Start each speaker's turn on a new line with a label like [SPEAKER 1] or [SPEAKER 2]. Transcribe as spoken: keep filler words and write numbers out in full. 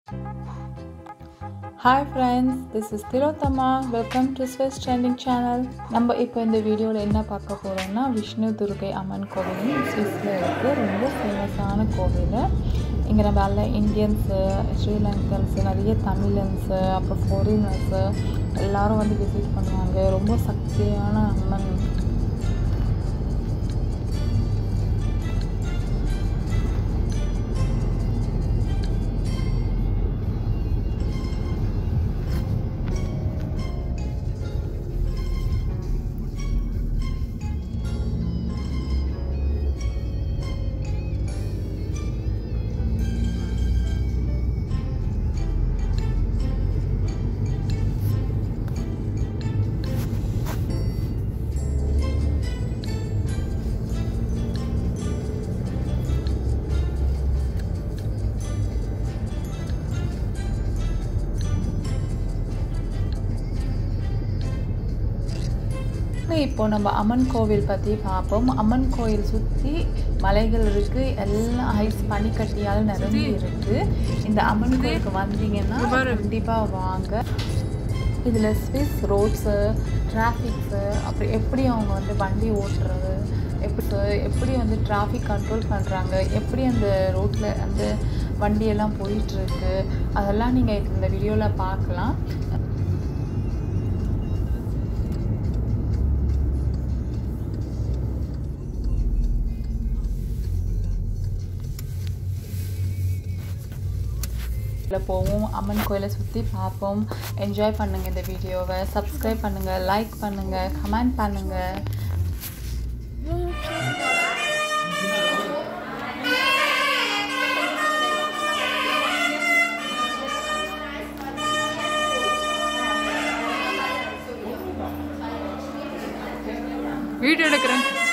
[SPEAKER 1] Hi friends, this is Thilothama. Welcome to Swiss Trending channel. நம்ம இப்போ இந்த வீடியோல என்ன பார்க்க போறோம்னா விஷ்ணு துர்க்கை அம்மன் கோவில் ஸ்விஸ்ல இருக்கு. ரொம்ப ஃபேமஸான கோவில். இங்க நம்ம எல்லா இந்தியன்ஸ், ஸ்ரீலங்கன்ஸ், நிறைய தமிழன்ஸ், அப்புறம் ஃபாரினர்ஸ் எல்லாரும் வந்து விசிட் பண்ணுவாங்க. ரொம்ப சக்தியான அம்மன். இப்போ நம்ம அம்மன் கோவில் பற்றி பார்ப்போம். அம்மன் கோயில் சுற்றி மலைகள் இருக்குது, எல்லாம் ஐஸ் பனிக்கட்டியால் நிரம்பி இருக்குது. இந்த அம்மன் கோயிலுக்கு வந்தீங்கன்னா கண்டிப்பாக வாங்க. இதில் ஸ்விஸ் ரோட்ஸு, டிராஃபிக்ஸு, அப்புறம் எப்படி அவங்க வந்து வண்டி ஓட்டுறது, எப்படி எப்படி வந்து டிராஃபிக் கண்ட்ரோல் பண்ணுறாங்க, எப்படி அந்த ரோட்டில் அந்த வண்டியெல்லாம் போயிட்டுருக்கு, அதெல்லாம் நீங்கள் இந்த வீடியோவில் பார்க்கலாம். போவோம், அம்மன் கோயிலை சுற்றி பார்ப்போம். என்ஜாய் பண்ணுங்கள் இந்த வீடியோவை. சப்ஸ்கிரைப் பண்ணுங்கள், லைக் பண்ணுங்கள், கமெண்ட் பண்ணுங்கள். வீடியோ எடுக்கிறேன்.